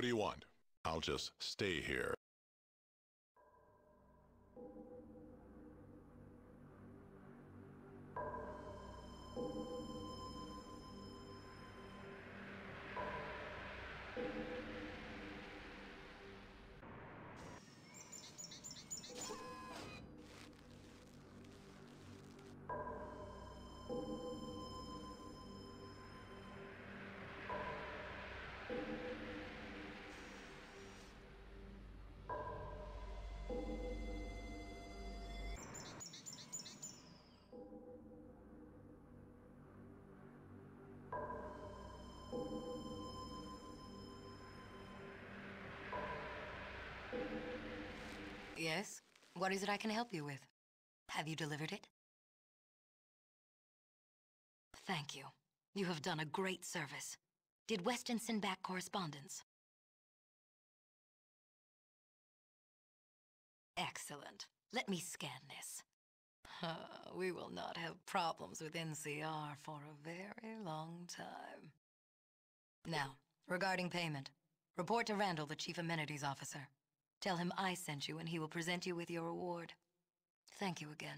What do you want? I'll just stay here. Yes? What is it I can help you with? Have you delivered it? Thank you. You have done a great service. Did Weston send back correspondence? Excellent. Let me scan this. We will not have problems with NCR for a very long time. Now, regarding payment, report to Randall, the Chief Amenities Officer. Tell him I sent you and he will present you with your reward. Thank you again.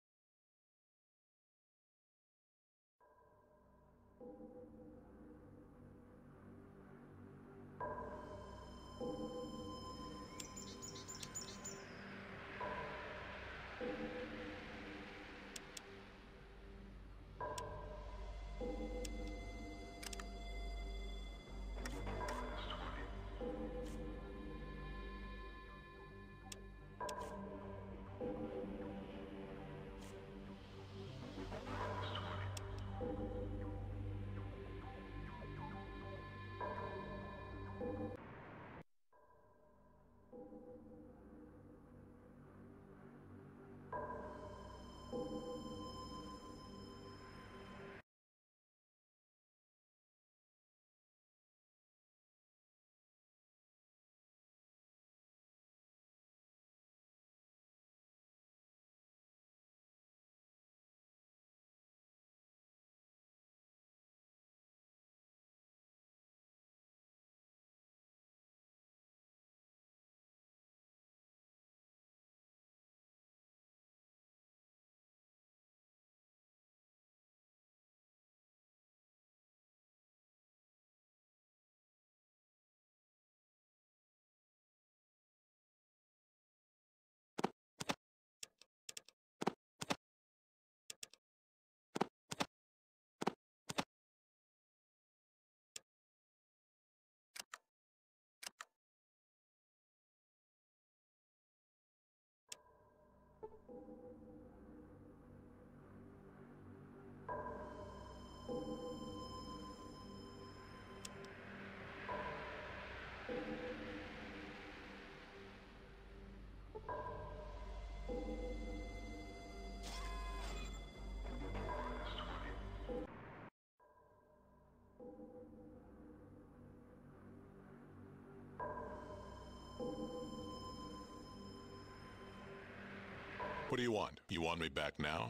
What do you want? You want me back now?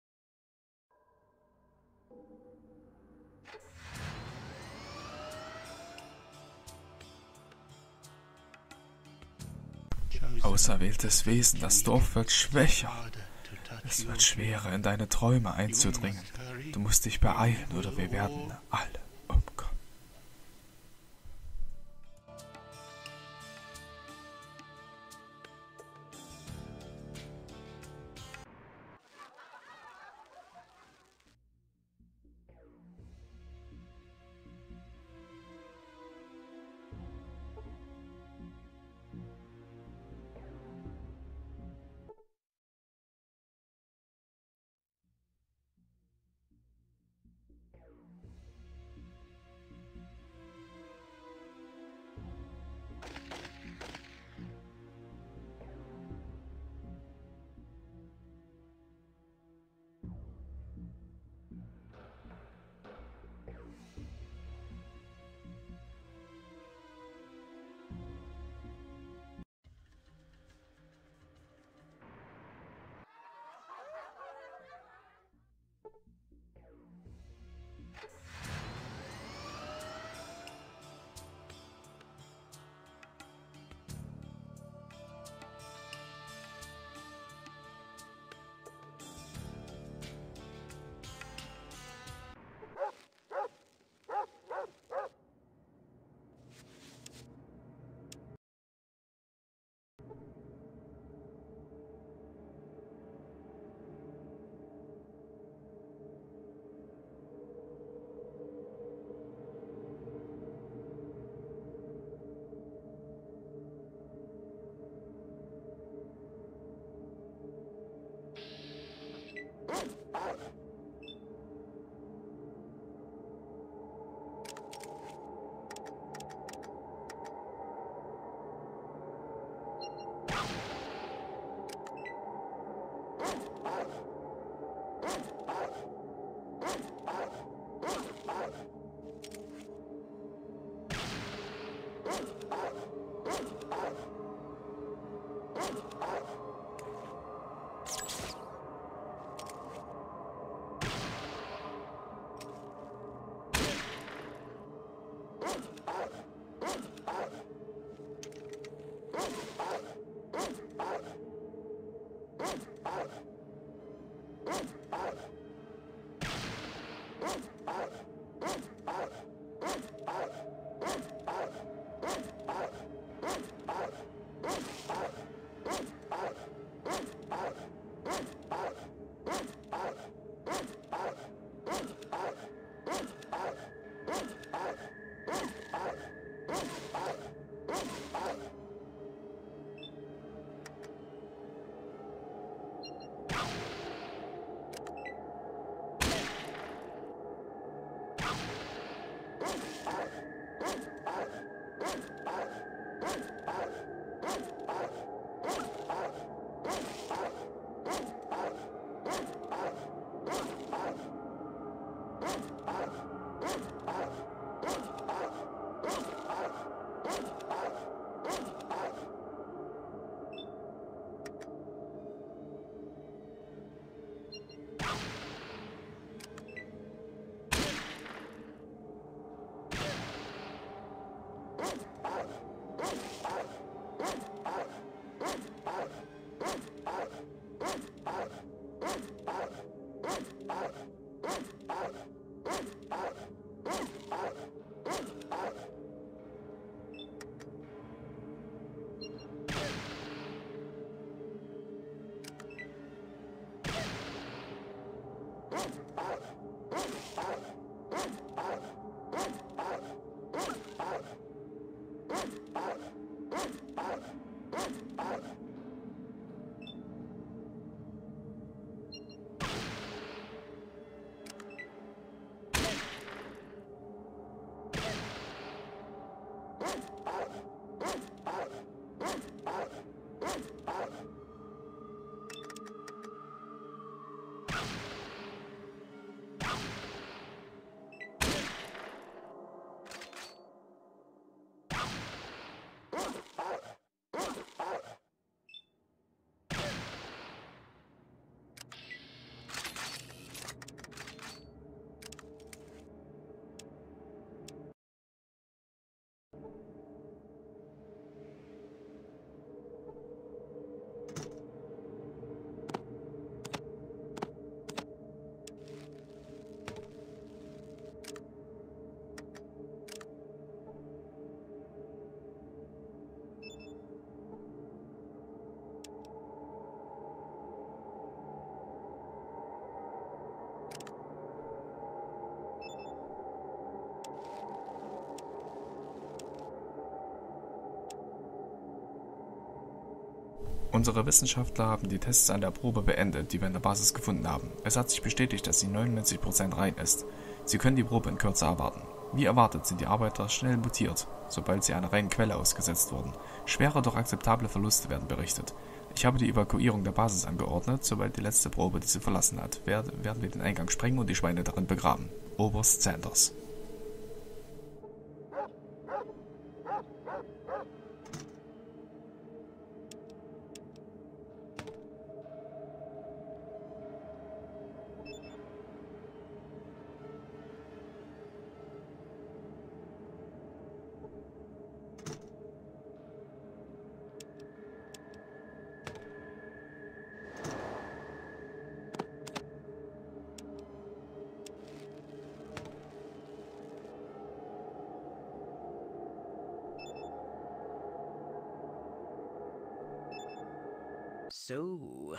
Auserwähltes Wesen, das Dorf wird schwächer. Es wird schwerer, in deine Träume einzudringen. Du musst dich beeilen, oder wir werden alle umkommen. Unsere Wissenschaftler haben die Tests an der Probe beendet, die wir in der Basis gefunden haben. Es hat sich bestätigt, dass sie 99% rein ist. Sie können die Probe in Kürze erwarten. Wie erwartet sind die Arbeiter schnell mutiert, sobald sie einer reinen Quelle ausgesetzt wurden. Schwere, doch akzeptable Verluste werden berichtet. Ich habe die Evakuierung der Basis angeordnet. Sobald die letzte Probe diese verlassen hat, werden wir den Eingang sprengen und die Schweine darin begraben. Oberst Sanders. So,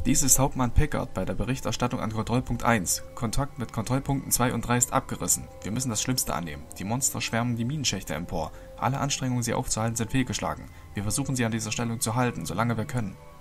Dies ist Hauptmann Pickard bei der Berichterstattung an Kontrollpunkt 1. Kontakt mit Kontrollpunkten 2 und 3 ist abgerissen. Wir müssen das Schlimmste annehmen. Die Monster schwärmen die Minenschächte empor. Alle Anstrengungen, sie aufzuhalten, sind fehlgeschlagen. Wir versuchen sie an dieser Stellung zu halten, solange wir können.